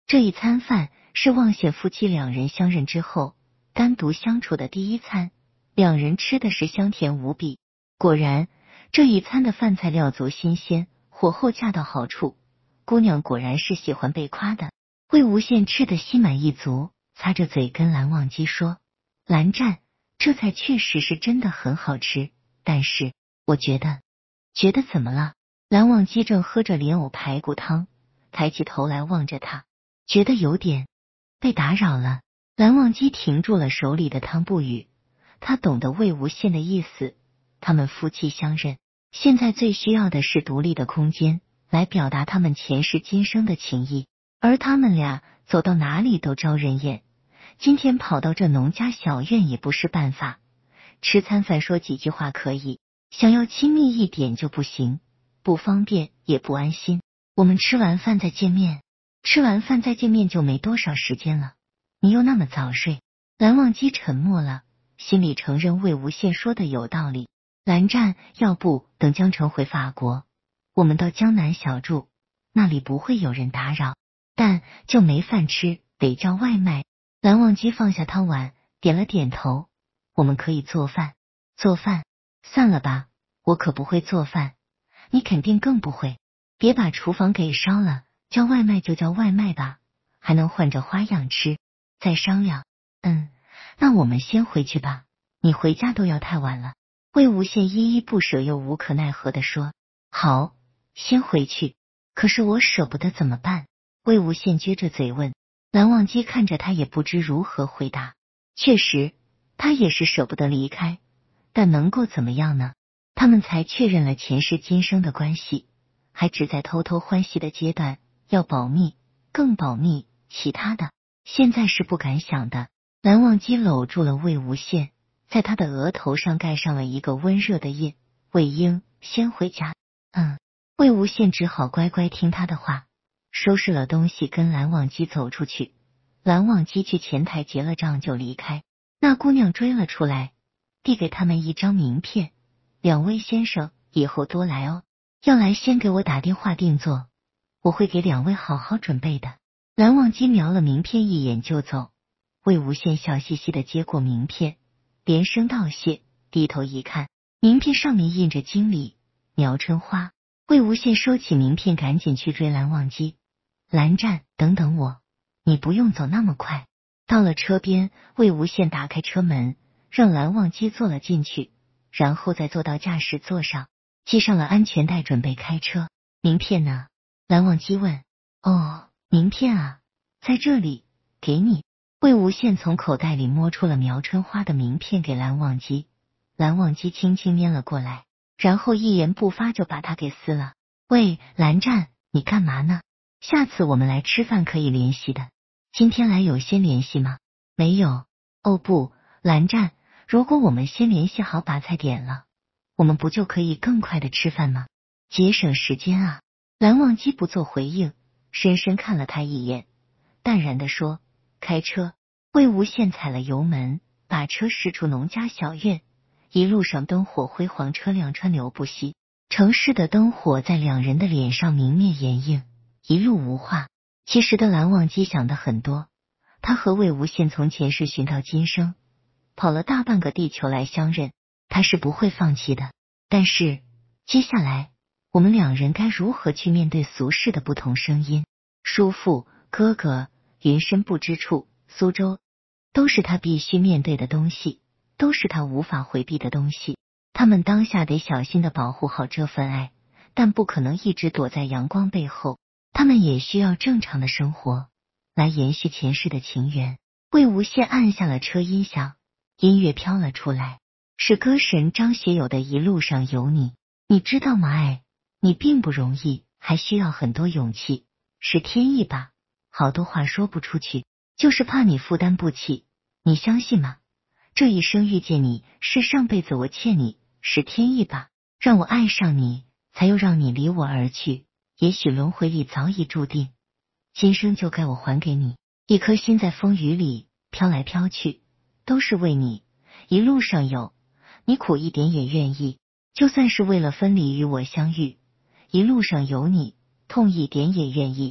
这一餐饭是望县夫妻两人相认之后单独相处的第一餐，两人吃的是香甜无比。果然，这一餐的饭菜料足新鲜，火候恰到好处。姑娘果然是喜欢被夸的。魏无羡吃得心满意足，擦着嘴跟蓝忘机说：“蓝湛，这菜确实是真的很好吃，但是我觉得怎么了？”蓝忘机正喝着莲藕排骨汤，抬起头来望着他，觉得有点被打扰了。蓝忘机停住了手里的汤不语，他懂得魏无羡的意思，他们夫妻相认，现在最需要的是独立的空间来表达他们前世今生的情谊，而他们俩走到哪里都招人厌，今天跑到这农家小院也不是办法。吃餐饭说几句话可以，想要亲密一点就不行，不方便也不安心。我们吃完饭再见面。吃完饭再见面就没多少时间了，你又那么早睡。蓝忘机沉默了，心里承认魏无羡说的有道理。蓝湛，要不等江城回法国，我们到江南小住，那里不会有人打扰，但就没饭吃，得叫外卖。蓝忘机放下汤碗，点了点头。我们可以做饭。做饭？散了吧，我可不会做饭，你肯定更不会。别把厨房给烧了，叫外卖就叫外卖吧，还能换着花样吃，再商量。那我们先回去吧，你回家都要太晚了。魏无羡依依不舍又无可奈何地说：好，先回去，可是我舍不得怎么办？魏无羡撅着嘴问。蓝忘机看着他也不知如何回答。确实，他也是舍不得离开，但能够怎么样呢？他们才确认了前世今生的关系，还只在偷偷欢喜的阶段，要保密，更保密，其他的现在是不敢想的。蓝忘机搂住了魏无羡，在他的额头上盖上了一个温热的印。魏婴，先回家。魏无羡只好乖乖听他的话，收拾了东西跟蓝忘机走出去。蓝忘机去前台结了账就离开。那姑娘追了出来，递给他们一张名片：两位先生，以后多来哦，要来先给我打电话定做，我会给两位好好准备的。蓝忘机瞄了名片一眼就走。魏无羡笑嘻嘻的接过名片，连声道谢，低头一看，名片上面印着经理苗春花。魏无羡收起名片，赶紧去追蓝忘机。蓝湛，等等我，你不用走那么快。到了车边，魏无羡打开车门，让蓝忘机坐了进去，然后再坐到驾驶座上，系上了安全带，准备开车。名片呢？蓝忘机问。名片啊，在这里，给你。魏无羡从口袋里摸出了苗春花的名片给蓝忘机。蓝忘机轻轻拈了过来，然后一言不发就把它给撕了。喂，蓝湛，你干嘛呢？下次我们来吃饭可以联系的，今天来有先联系吗？没有。哦不，蓝湛，如果我们先联系好把菜点了，我们不就可以更快的吃饭吗？节省时间啊。蓝忘机不做回应，深深看了他一眼，淡然地说：开车。魏无羡踩了油门，把车驶出农家小院。一路上灯火辉煌，车辆川流不息，城市的灯火在两人的脸上明灭掩映，一路无话。其实的蓝忘机想的很多，他和魏无羡从前世寻到今生，跑了大半个地球来相认，他是不会放弃的。但是接下来我们两人该如何去面对俗世的不同声音？叔父、哥哥、云深不知处、苏州，都是他必须面对的东西，都是他无法回避的东西。他们当下得小心的保护好这份爱，但不可能一直躲在阳光背后，他们也需要正常的生活来延续前世的情缘。魏无羡按下了车音响，音乐飘了出来，是歌神张学友的《一路上有你》。你知道吗？爱你并不容易，还需要很多勇气，是天意吧？好多话说不出去，就是怕你负担不起。你相信吗？这一生遇见你，是上辈子我欠你，是天意吧？让我爱上你，才又让你离我而去。也许轮回里早已注定，今生就该我还给你。一颗心在风雨里飘来飘去，都是为你。一路上有你，苦一点也愿意，就算是为了分离与我相遇。一路上有你，痛一点也愿意，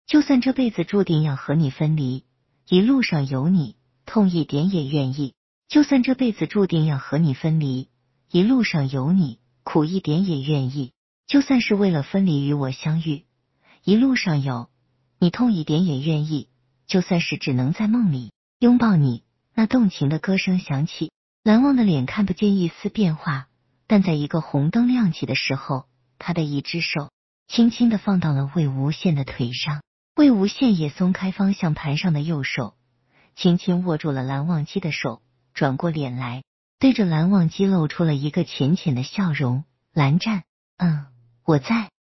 就算这辈子注定要和你分离，一路上有你，痛一点也愿意。就算这辈子注定要和你分离，一路上有你，苦一点也愿意。就算是为了分离与我相遇，一路上有你，痛一点也愿意。就算是只能在梦里拥抱你，那动情的歌声响起，蓝忘的脸看不见一丝变化，但在一个红灯亮起的时候，他的一只手轻轻地放到了魏无羡的腿上，魏无羡也松开方向盘上的右手，轻轻握住了蓝忘机的手，转过脸来，对着蓝忘机露出了一个浅浅的笑容。蓝湛，我在。